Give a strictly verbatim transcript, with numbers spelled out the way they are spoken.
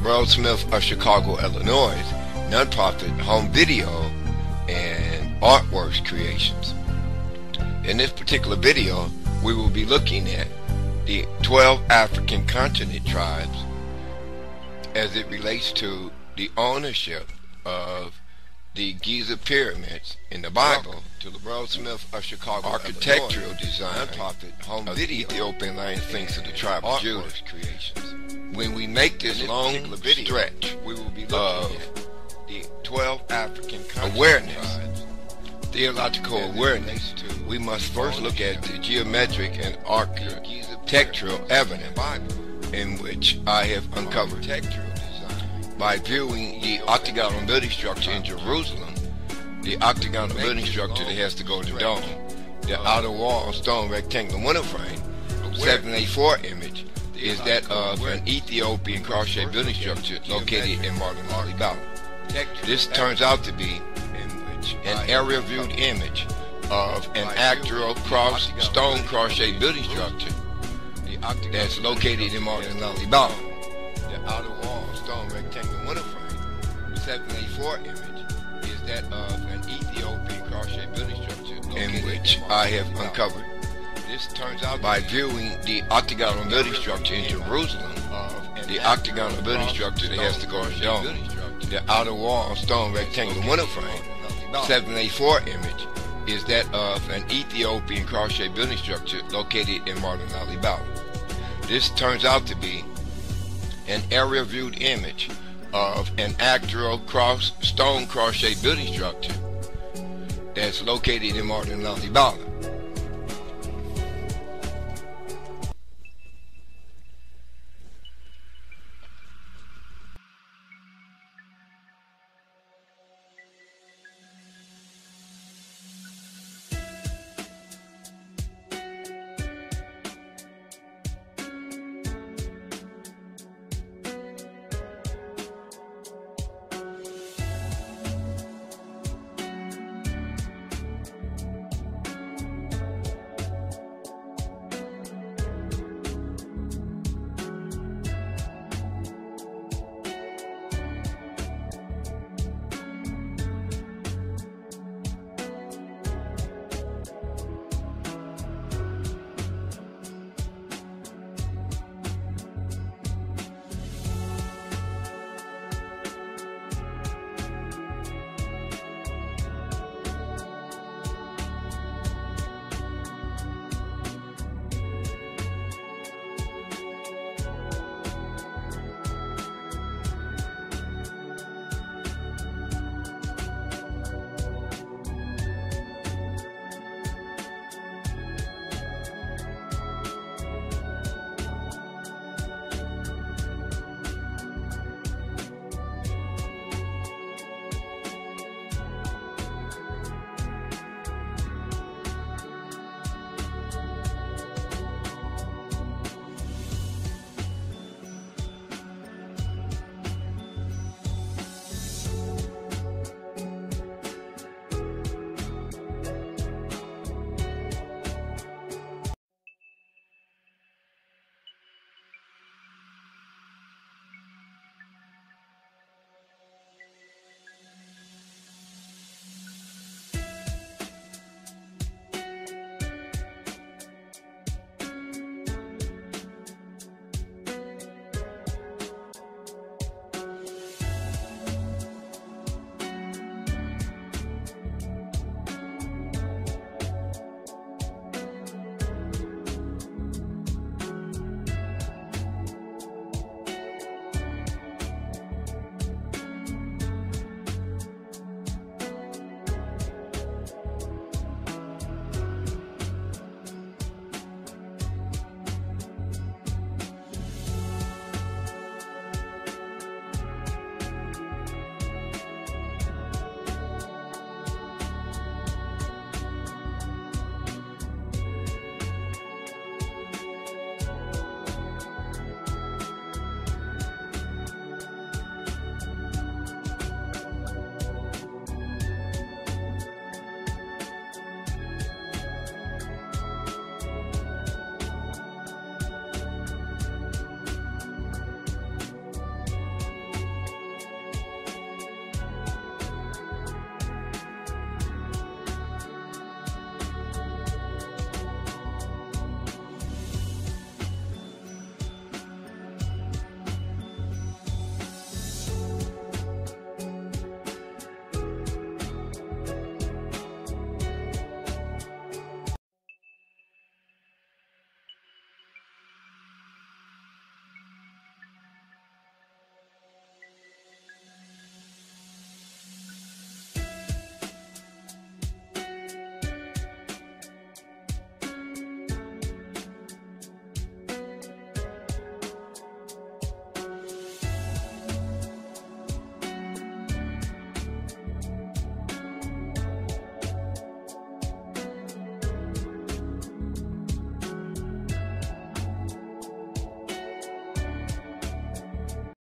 LaBrell Smith of Chicago, Illinois, nonprofit home video and artworks creations. In this particular video, we will be looking at the twelve African continent tribes as it relates to the ownership of the Giza pyramids in the Bible. Welcome to LaBrell Smith of Chicago, architectural Illinois, design, nonprofit home of video, Ethiopian lion sphinx of the tribe of Judah creations. When we make this long video, stretch, we will be looking of at the twelve African continent awareness, tribes, theological awareness. We must first look at the geometric and architectural evidence in which I have uncovered. By viewing the octagonal building structure in Jerusalem, the octagonal building structure that has to go to the dome, the outer wall stone rectangular window frame, seven eighty-four image is that of an Ethiopian cross-shaped building structure located in modern Lalibela. This turns out to be an aerial viewed image of an actual cross stone cross-shaped building structure that's located in modern Lalibela. The outer wall stone rectangular window frame, seven eighty-four image is that of an Ethiopian cross-shaped building structure in which I have uncovered. This turns out by viewing the octagonal building structure in Jerusalem, the octagonal building structure that has to go in the dome, the outer wall stone rectangular window frame, seven eighty-four image is that of an Ethiopian cross-shaped building structure located in modern Lalibela. This turns out to be an aerial viewed image of an actual cross stone cross-shaped building structure that's located in modern Lalibela.